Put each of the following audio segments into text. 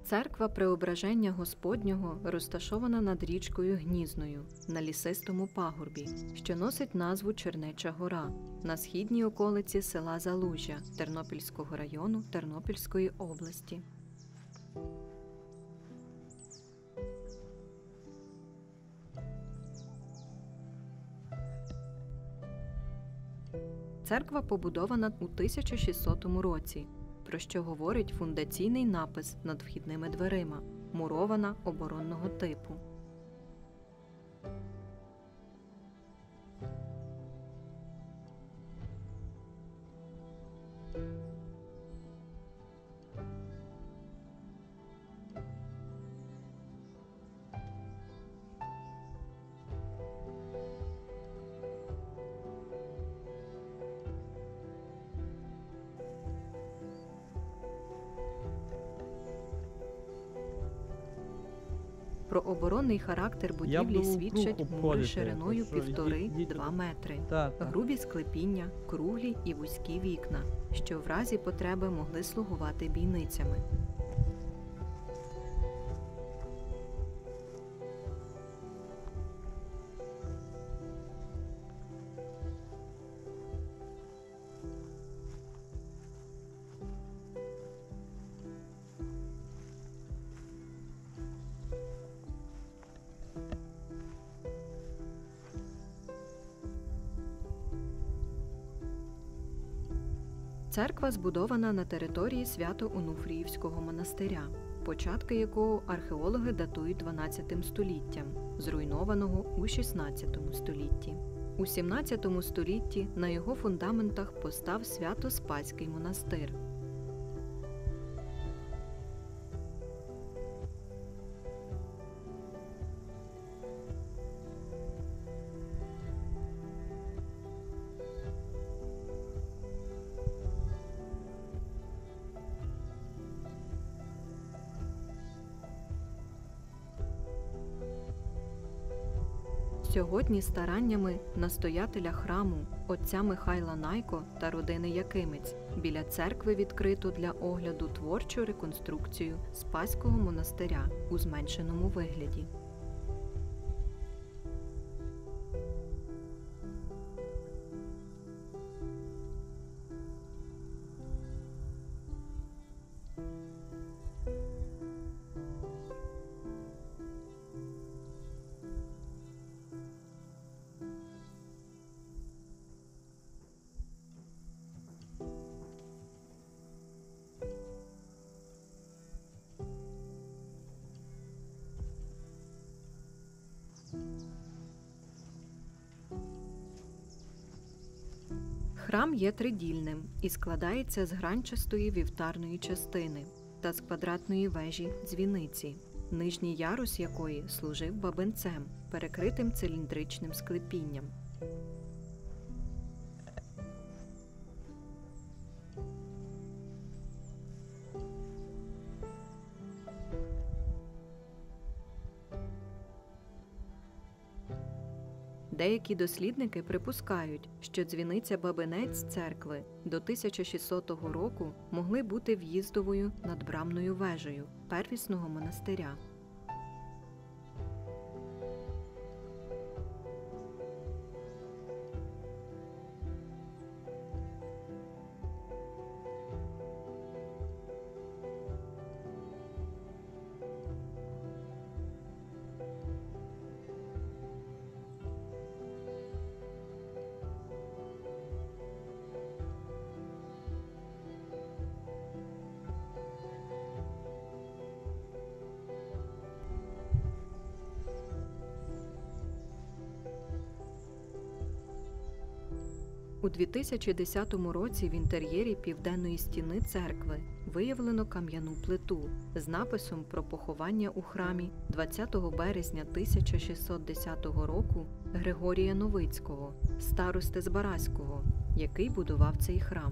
Церква Преображення Господнього розташована над річкою Гнізною на лісистому пагорбі, що носить назву Чернеча гора, на східній околиці села Залужжя Тернопільського району Тернопільської області. Церква побудована у 1600 році, про що говорить фундаційний напис над вхідними дверима, мурована оборонного типу. Про оборонний характер будівлі свідчать мури шириною 1,5–2 метри, грубі склепіння, круглі і вузькі вікна, що в разі потреби могли слугувати бійницями. Церква збудована на території Свято-Онуфріївського монастиря, початки якого археологи датують 12 століттям, зруйнованого у 16 столітті. У 17 столітті на його фундаментах постав Свято-Спаський монастир. Сьогодні стараннями настоятеля храму отця Михайла Найко та родини Якимець біля церкви відкрито для огляду творчу реконструкцію Спаського монастиря у зменшеному вигляді. Храм є тридільним і складається з гранчастої вівтарної частини та з квадратної вежі дзвіниці, нижній ярус якої служив бабинцем, перекритим циліндричним склепінням. Деякі дослідники припускають, що дзвіниця-бабинець церкви до 1600 року могли бути в'їздовою надбрамною вежею первісного монастиря. У 2010 році в інтер'єрі південної стіни церкви виявлено кам'яну плиту з написом про поховання у храмі 20 березня 1610 року Григорія Новицького, старости Збаразького, який будував цей храм.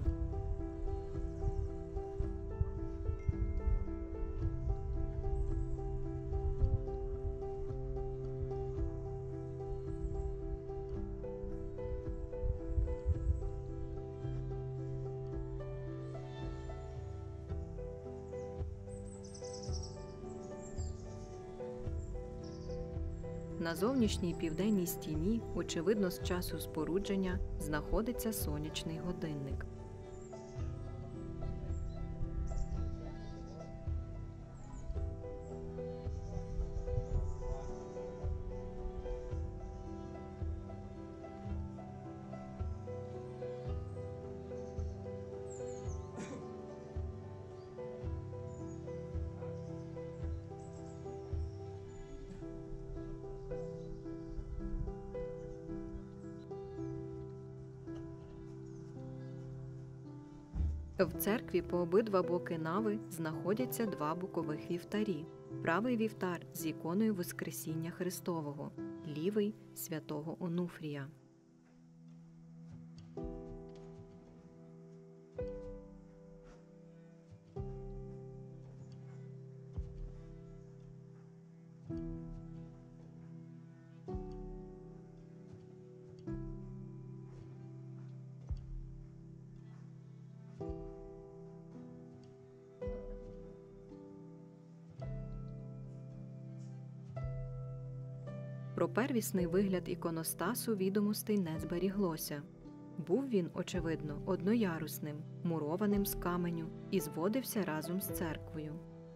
На зовнішній південній стіні, очевидно з часу спорудження, знаходиться сонячний годинник. В церкві по обидва боки нави знаходяться два бокових вівтарі. Правий вівтар з іконою Воскресіння Христового, лівий – святого Онуфрія. Про первісний вигляд іконостасу відомостей не зберіглося. Був він, очевидно, одноярусним, мурованим з каменю і зводився разом з церквою.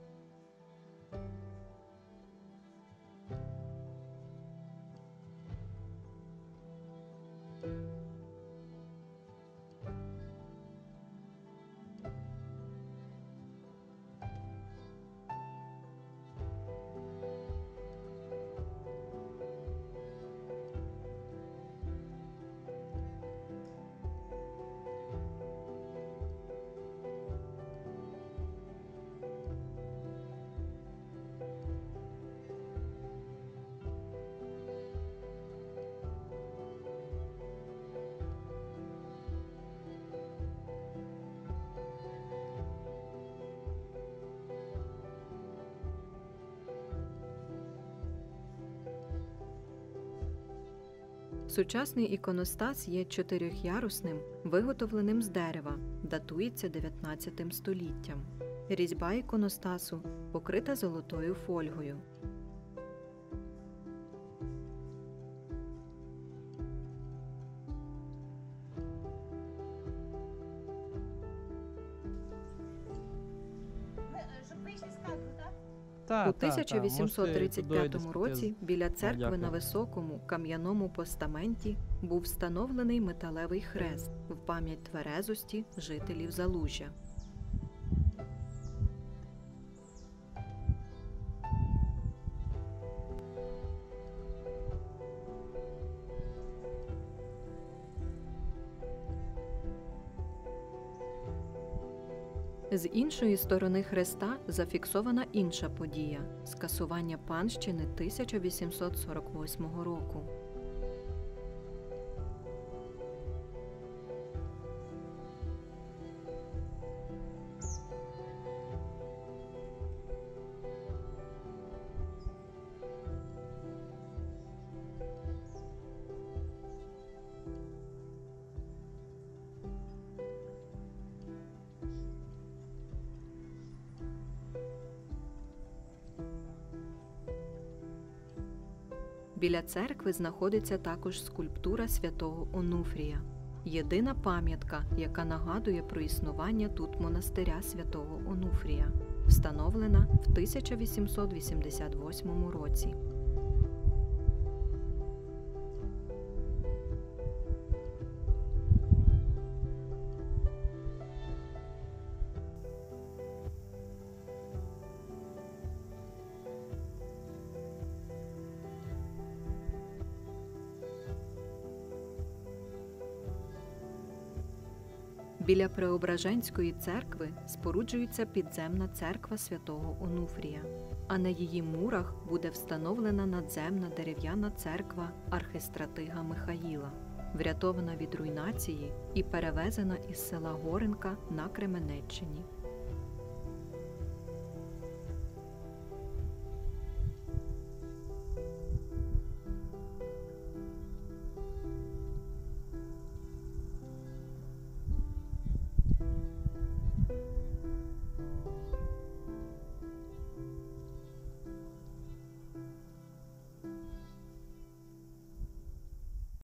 Сучасний іконостас є чотирьохярусним, виготовленим з дерева, датується 19 століттям. Різьба іконостасу покрита золотою фольгою. У 1835 році біля церкви на високому кам'яному постаменті був встановлений металевий хрест в пам'ять тверезості жителів Залужжя. З іншої сторони хреста зафіксована інша подія – скасування панщини 1848 року. Біля церкви знаходиться також скульптура святого Онуфрія – єдина пам'ятка, яка нагадує про існування тут монастиря святого Онуфрія, встановлена в 1888 році. Біля Преображенської церкви споруджується підземна церква святого Онуфрія, а на її мурах буде встановлена надземна дерев'яна церква архистратига Михаїла, врятована від руйнації і перевезена із села Горенка на Кременеччині.